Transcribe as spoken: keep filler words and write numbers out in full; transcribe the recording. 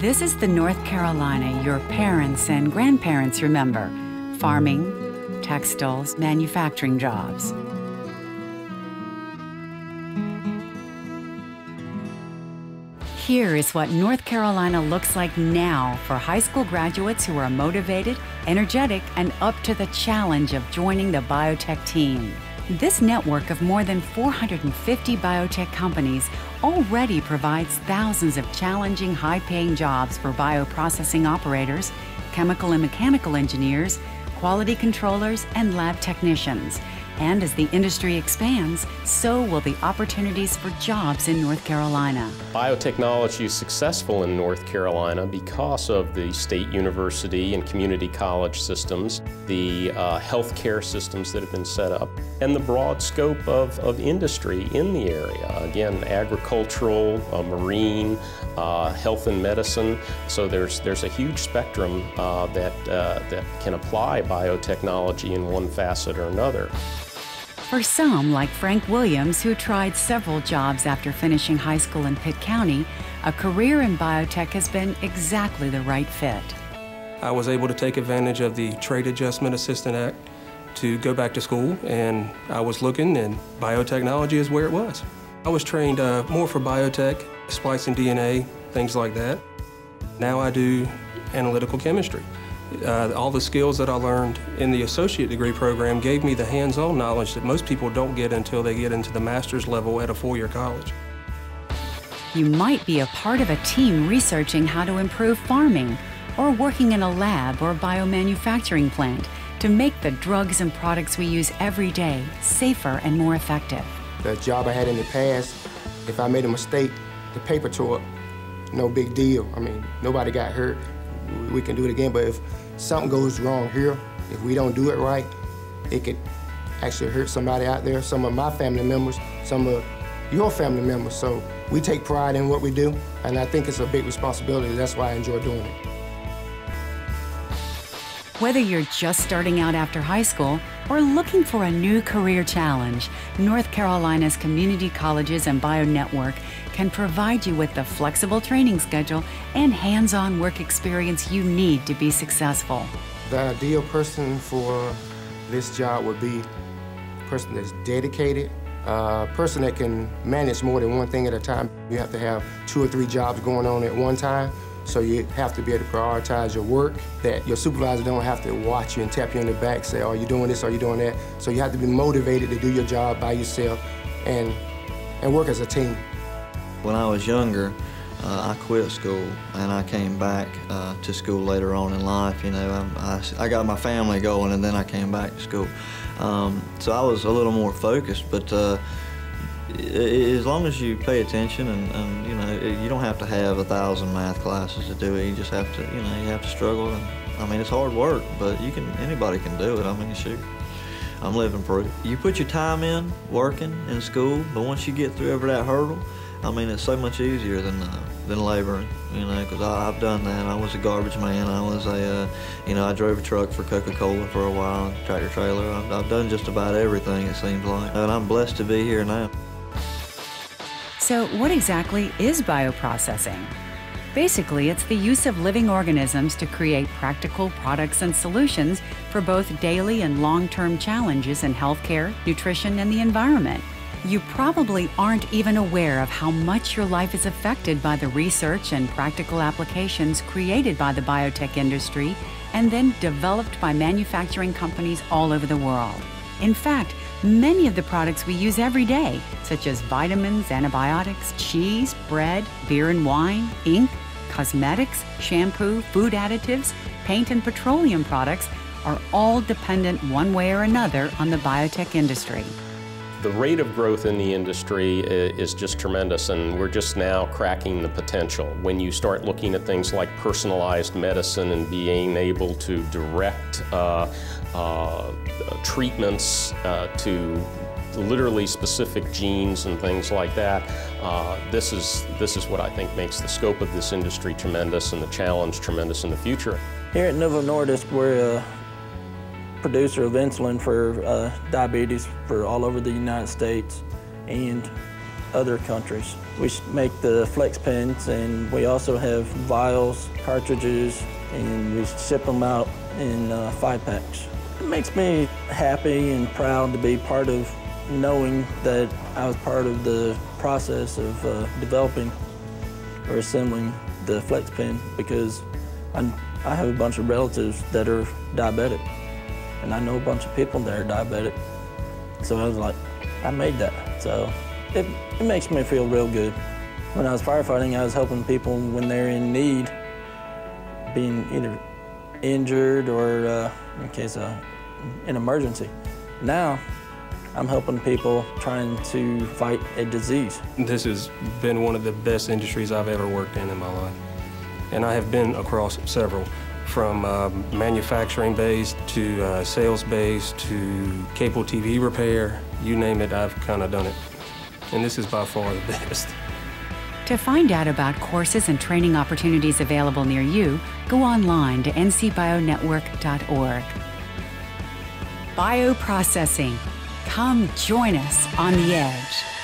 This is the North Carolina your parents and grandparents remember. Farming, textiles, manufacturing jobs. Here is what North Carolina looks like now for high school graduates who are motivated, energetic, and up to the challenge of joining the biotech team. This network of more than four hundred fifty biotech companies already provides thousands of challenging, high-paying jobs for bioprocessing operators, chemical and mechanical engineers, quality controllers, and lab technicians. And as the industry expands, so will the opportunities for jobs in North Carolina. Biotechnology is successful in North Carolina because of the state university and community college systems, the uh, healthcare systems that have been set up, and the broad scope of, of industry in the area. Again, agricultural, uh, marine, uh, health and medicine. So there's, there's a huge spectrum uh, that, uh, that can apply biotechnology in one facet or another. For some, like Frank Williams, who tried several jobs after finishing high school in Pitt County, a career in biotech has been exactly the right fit. I was able to take advantage of the Trade Adjustment Assistant Act to go back to school, and I was looking, and biotechnology is where it was. I was trained uh, more for biotech, splicing D N A, things like that. Now I do analytical chemistry. Uh, all the skills that I learned in the associate degree program gave me the hands-on knowledge that most people don't get until they get into the master's level at a four-year college. You might be a part of a team researching how to improve farming, or working in a lab or biomanufacturing plant to make the drugs and products we use every day safer and more effective. The job I had in the past, if I made a mistake, the paper tore up, no big deal. I mean, nobody got hurt. We can do it again, but if something goes wrong here, if we don't do it right, it could actually hurt somebody out there, some of my family members, some of your family members. So we take pride in what we do, and I think it's a big responsibility. That's why I enjoy doing it. Whether you're just starting out after high school or looking for a new career challenge, North Carolina's community colleges and BioNetwork can provide you with the flexible training schedule and hands-on work experience you need to be successful. The ideal person for this job would be a person that's dedicated, a person that can manage more than one thing at a time. You have to have two or three jobs going on at one time. So you have to be able to prioritize your work, that your supervisor don't have to watch you and tap you on the back, say, are you doing this, are you doing that? So you have to be motivated to do your job by yourself and, and work as a team. When I was younger, uh, I quit school and I came back uh, to school later on in life. You know, I, I, I got my family going and then I came back to school. Um, so I was a little more focused, but uh, as long as you pay attention and, and, you know, you don't have to have a thousand math classes to do it. You just have to, you know, you have to struggle. And, I mean, it's hard work, but you can, anybody can do it. I mean, shoot, I'm living proof. You put your time in, working in school, but once you get through over that hurdle, I mean, it's so much easier than uh, than laboring, you know, because I've done that. I was a garbage man. I was a, uh, you know, I drove a truck for Coca-Cola for a while, tractor trailer. I've, I've done just about everything, it seems like, and I'm blessed to be here now. So what exactly is bioprocessing? Basically, it's the use of living organisms to create practical products and solutions for both daily and long-term challenges in healthcare, nutrition, and the environment. You probably aren't even aware of how much your life is affected by the research and practical applications created by the biotech industry and then developed by manufacturing companies all over the world. In fact, many of the products we use every day, such as vitamins, antibiotics, cheese, bread, beer and wine, ink, cosmetics, shampoo, food additives, paint and petroleum products, are all dependent one way or another on the biotech industry. The rate of growth in the industry is just tremendous, and we're just now cracking the potential. When you start looking at things like personalized medicine and being able to direct uh, uh, treatments uh, to literally specific genes and things like that, uh, this is, this is what I think makes the scope of this industry tremendous and the challenge tremendous in the future. Here at Novo Nordisk, we're a producer of insulin for uh, diabetes for all over the United States, and other countries. We make the flex pens, and we also have vials, cartridges, and we ship them out in uh, five packs. It makes me happy and proud to be part of knowing that I was part of the process of uh, developing or assembling the flex pen, because I'm, I have a bunch of relatives that are diabetic, and I know a bunch of people that are diabetic. So I was like, I made that. So it, it makes me feel real good. When I was firefighting, I was helping people when they're in need, being either injured or uh, in case of an emergency. Now, I'm helping people trying to fight a disease. This has been one of the best industries I've ever worked in in my life. And I have been across several, from uh, manufacturing-based to uh, sales-based to cable T V repair. You name it, I've kind of done it. And this is by far the best. To find out about courses and training opportunities available near you, go online to n c bio network dot org. Bioprocessing. Come join us on the edge.